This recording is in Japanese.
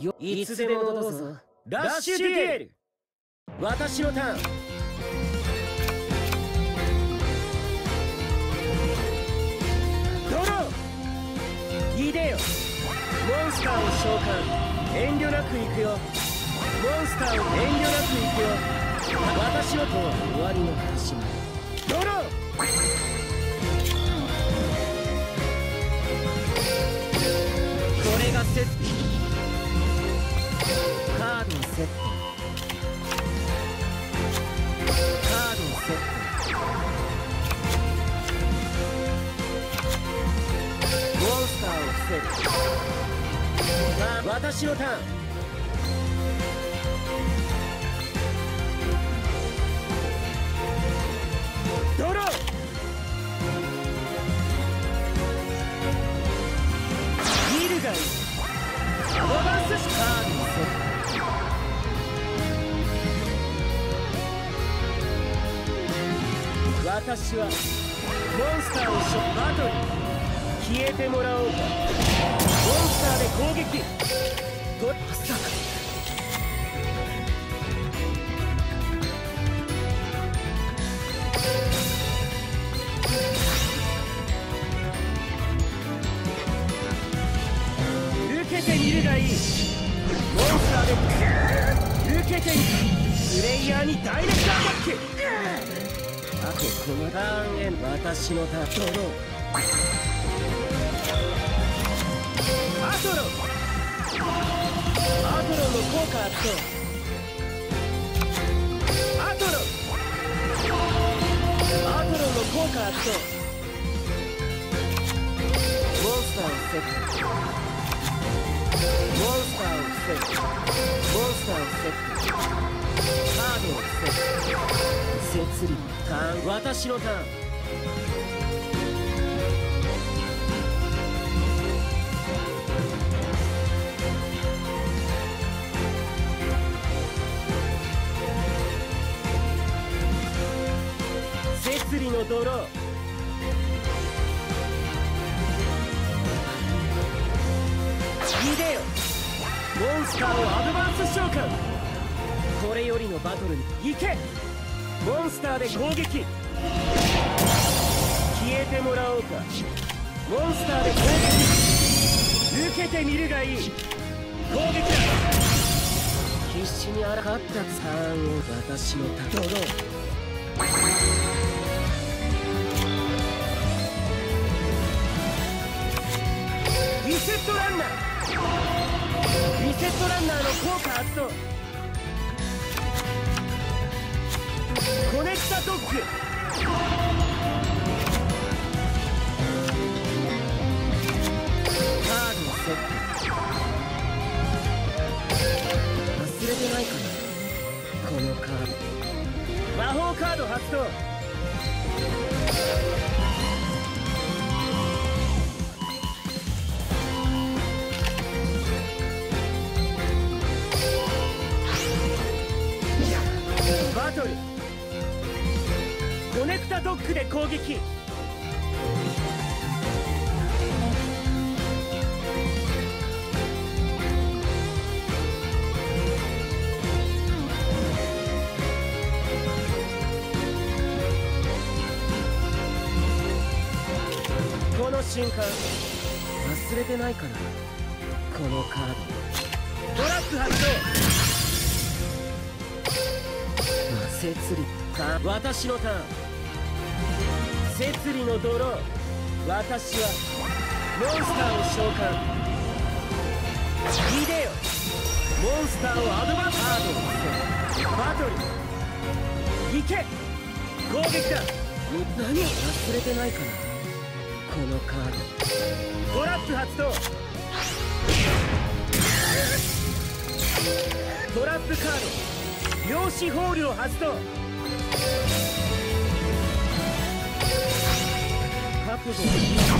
いつでもどうぞ。ラッシュデュエル。私のターン。ドロー。いでよ。モンスターを召喚。遠慮なく行くよ。モンスターを遠慮なく行くよ。私のとは終わりの始まり。ドロー。これがセット。カードをセット。カードをセット。モンスターをセット。さあ、私のターン。ドロー。ギルガイアドバンスカードをセット。私はモンスターをバトル。消えてもらおうか。モンスターで攻撃。まさか。受けてみるがいい。モンスターで受けてみる。プレイヤーにダイレクトアタック。あとこのターンへ私のターン。ドロー。アトロン。アトロンの効果発動。アトロン。アトロンの効果発動。モンスターをセット。モンスターをセット。モンスターをセット。カードをセット。摂理ターン。私のターン。摂理のドロー。いでよ。モンスターをアドバンス召喚。これよりのバトルに行け。モンスターで攻撃。消えてもらおうか。モンスターで攻撃。受けてみるがいい。攻撃だ。必死にあらかったターンを私のタドロー。リセットランナー。リセットランナーの効果発動。コネクタドッグ。カードをセット。忘れてないかな、このカード。魔法カード発動。バトル。コネクタドッグで攻撃。この瞬間忘れてないかな、このカード。トラップ発動。摂理か。私のターン。摂理のドロー。私はモンスターを召喚。いでよ。モンスターをアドバンスカードをセット。バトル。行け。攻撃だ。何を忘れてないかな、このカード。トラップ発動。トラップカード。量子ホールを発動。覚悟。